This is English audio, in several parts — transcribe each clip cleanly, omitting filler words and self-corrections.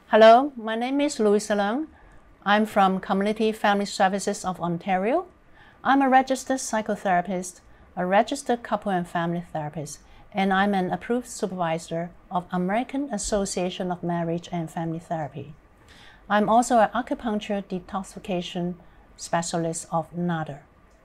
Hello, my name is Louisa Leung. I'm from Community Family Services of Ontario. I'm a registered psychotherapist, a registered couple and family therapist, and I'm an approved supervisor of American Association of Marriage and Family Therapy. I'm also an acupuncture detoxification specialist of NADA.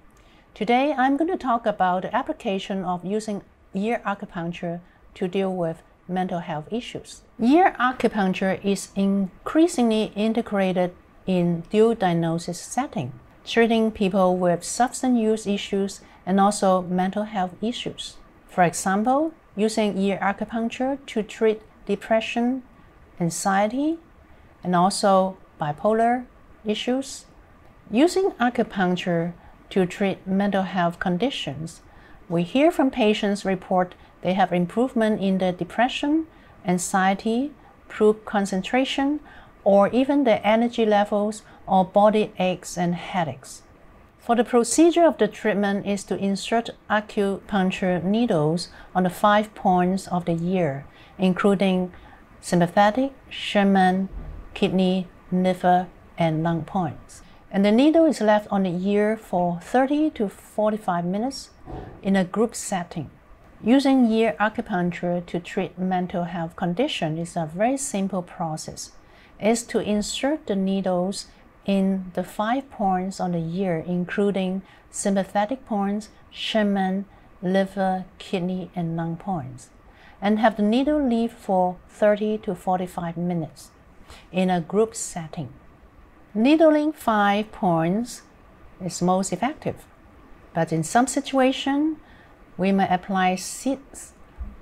Today, I'm going to talk about the application of using ear acupuncture to deal with mental health issues. Ear acupuncture is increasingly integrated in dual diagnosis setting, treating people with substance use issues and also mental health issues. For example, using ear acupuncture to treat depression, anxiety, and also bipolar issues. Using acupuncture to treat mental health conditions, we hear from patients report they have improvement in their depression, anxiety, poor concentration, or even their energy levels or body aches and headaches. For the procedure of the treatment is to insert acupuncture needles on the 5 points of the ear, including sympathetic, Sherman, kidney, liver, and lung points. And the needle is left on the ear for 30 to 45 minutes in a group setting. Using ear acupuncture to treat mental health conditions is a very simple process. It's to insert the needles in the 5 points on the ear, including sympathetic points, Sherman, liver, kidney, and lung points, and have the needle leave for 30 to 45 minutes in a group setting. Needling 5 points is most effective, but in some situations, we may apply seeds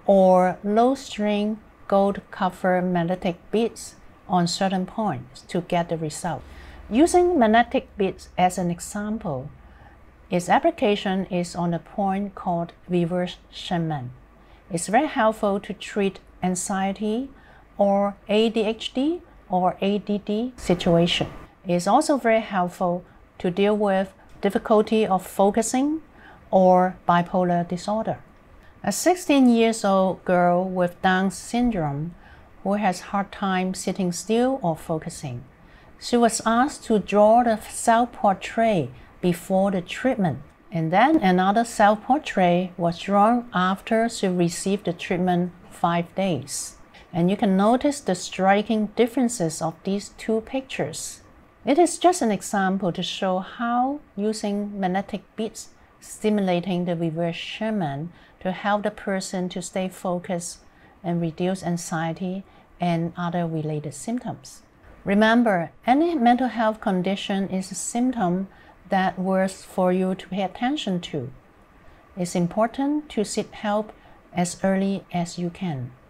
or low-string gold-covered magnetic beads on certain points to get the result. Using magnetic beads as an example, its application is on a point called reverse Sherman. It's very helpful to treat anxiety or ADHD or ADD situation. It's also very helpful to deal with difficulty of focusing or bipolar disorder. A 16-year-old girl with Down syndrome who has hard time sitting still or focusing. She was asked to draw the self-portrait before the treatment, and then another self-portrait was drawn after she received the treatment 5 days. And you can notice the striking differences of these two pictures. It is just an example to show how using magnetic beads stimulating the reverse Sherman to help the person to stay focused and reduce anxiety and other related symptoms. Remember, any mental health condition is a symptom that worth for you to pay attention to. It's important to seek help as early as you can.